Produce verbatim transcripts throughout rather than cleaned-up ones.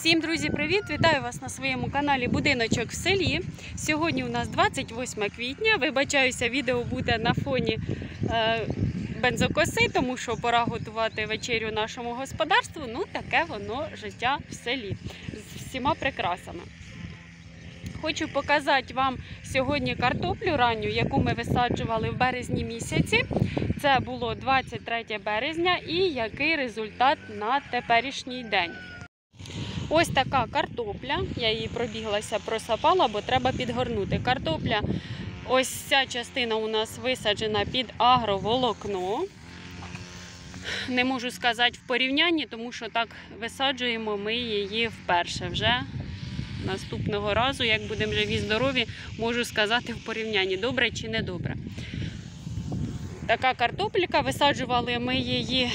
Всім, друзі, привіт! Вітаю вас на своєму каналі Будиночок в селі. Сьогодні у нас двадцять восьме квітня. Вибачаюся, відео буде на фоні е, бензокоси, тому що пора готувати вечерю нашому господарству. Ну, таке воно життя в селі з всіма прикрасами. Хочу показати вам сьогодні картоплю ранню, яку ми висаджували в березні місяці. Це було двадцять третє березня і який результат на теперішній день. Ось така картопля, я її пробіглася, просапала, бо треба підгорнути. Картопля, ось ця частина у нас висаджена під агроволокно. Не можу сказати в порівнянні, тому що так висаджуємо ми її вперше вже. Наступного разу, як будемо живі здорові, можу сказати в порівнянні, добре чи не добре. Така картопелька, висаджували ми її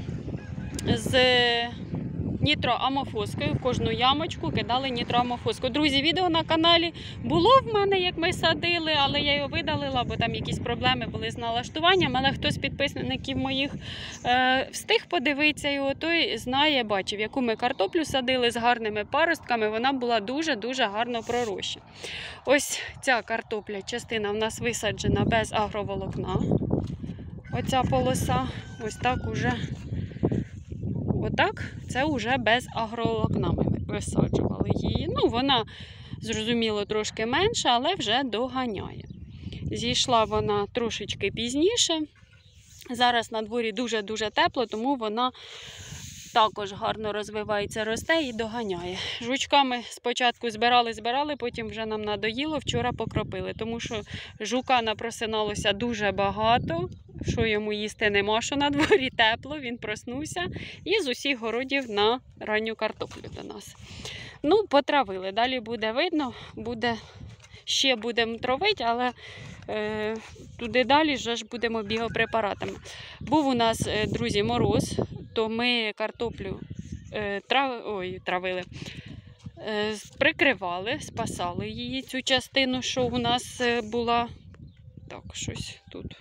з нітроамофоскою, в кожну ямочку кидали нітроамофоску. Друзі, відео на каналі було в мене, як ми садили, але я його видалила, бо там якісь проблеми були з налаштуванням, але хто з підписників моїх е, встиг подивитися його, той знає, бачив, яку ми картоплю садили з гарними паростками, вона була дуже-дуже гарно пророщена. Ось ця картопля, частина в нас висаджена без агроволокна. Оця полоса, ось так уже. Отак, це вже без агроволокна ми висаджували її. Ну, вона, зрозуміло, трошки менша, але вже доганяє. Зійшла вона трошечки пізніше. Зараз на дворі дуже-дуже тепло, тому вона також гарно розвивається, росте і доганяє. Жучками спочатку збирали-збирали, потім вже нам надоїло, вчора покропили, тому що жука напросиналося дуже багато. Що йому їсти нема, що на дворі тепло, він проснувся і з усіх городів на ранню картоплю до нас. Ну, потравили, далі буде видно, буде, ще будемо травити, але е, туди далі вже ж будемо біопрепаратами. Був у нас, е, друзі, мороз, то ми картоплю е, трав, ой, травили, е, прикривали, спасали її, цю частину, що у нас була, так, щось тут.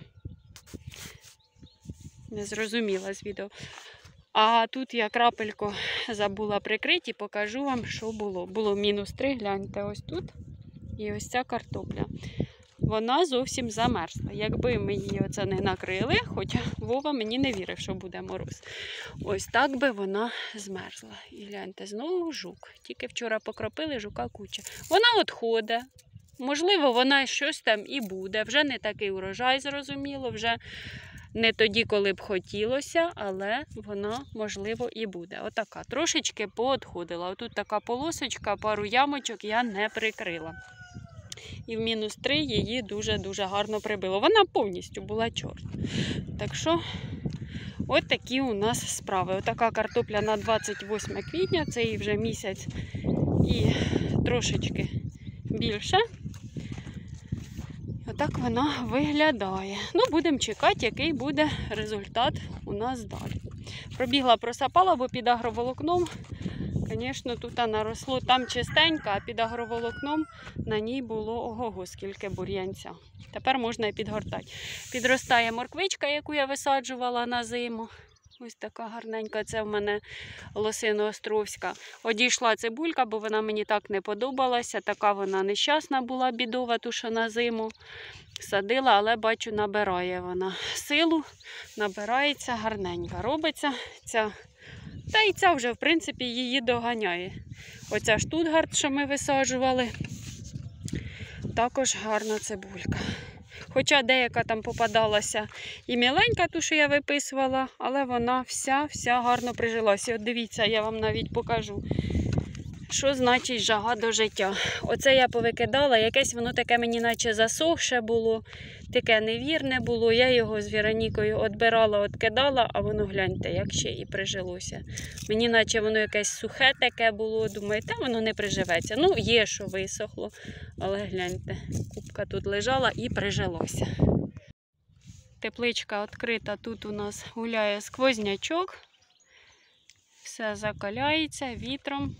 Не зрозуміла з відео. А тут я крапельку забула прикрити і покажу вам, що було. Було мінус три, гляньте, ось тут. І ось ця картопля. Вона зовсім замерзла. Якби ми її оце не накрили, хоча Вова мені не вірив, що буде мороз. Ось так би вона змерзла. І гляньте, знову жук. Тільки вчора покропили, жука куча. Вона відходить. Можливо, вона щось там і буде. Вже не такий урожай, зрозуміло, вже не тоді, коли б хотілося, але вона, можливо, і буде. Отака. Трошечки поотходила. Отут така полосочка, пару ямочок я не прикрила. І в мінус три її дуже-дуже гарно прибило. Вона повністю була чорна. Так що, от такі у нас справи. Отака картопля на двадцять восьме квітня, це їй вже місяць і трошечки більше. Отак вона виглядає. Ну, будемо чекати, який буде результат у нас далі. Пробігла, просапала, бо під агроволокном, звісно, тут наросло там чистенько, а під агроволокном на ній було ого-го, скільки бур'янця. Тепер можна і підгортати. Підростає морквичка, яку я висаджувала на зиму. Ось така гарненька, це в мене Лосино-Островська. Одійшла цибулька, бо вона мені так не подобалася. Така вона нещасна була, бідова, ту, що на зиму садила, але бачу, набирає вона силу, набирається, гарненька робиться. Ця. Та й ця вже, в принципі, її доганяє. Оця Штутгарт, що ми висаджували, також гарна цибулька. Хоча деяка там попадалася і міленька, ту, що я виписувала, але вона вся-вся гарно прижилася. От дивіться, я вам навіть покажу, що значить жага до життя. Оце я повикидала, якесь воно таке мені наче засохше було, таке невірне було. Я його з Віронікою відбирала, відкидала, а воно, гляньте, як ще і прижилося. Мені наче воно якесь сухе таке було, думаю, та воно не приживеться. Ну, є, що висохло, але гляньте, купка тут лежала і прижилося. Тепличка відкрита, тут у нас гуляє сквознячок. Все закаляється вітром.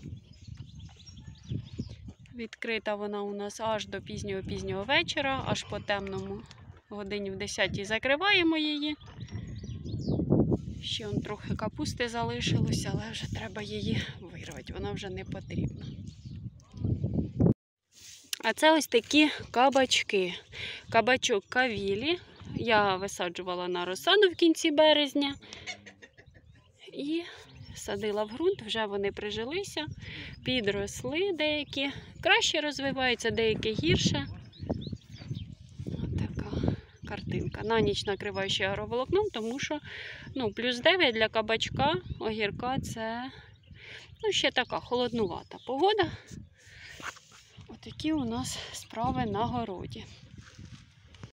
Відкрита вона у нас аж до пізнього-пізнього вечора, аж по темному годині в десятій закриваємо її. Ще он трохи капусти залишилося, але вже треба її вирвати. Вона вона вже не потрібна. А це ось такі кабачки. Кабачок кавілі. Я висаджувала на розсаду в кінці березня. І садила в ґрунт, вже вони прижилися, підросли деякі. Краще розвиваються, деякі гірше. Ось така картинка. На ніч накриваю ще агроволокном, тому що ну, плюс дев'ять для кабачка, огірка це ну, ще така холоднувата погода. Отакі у нас справи на городі.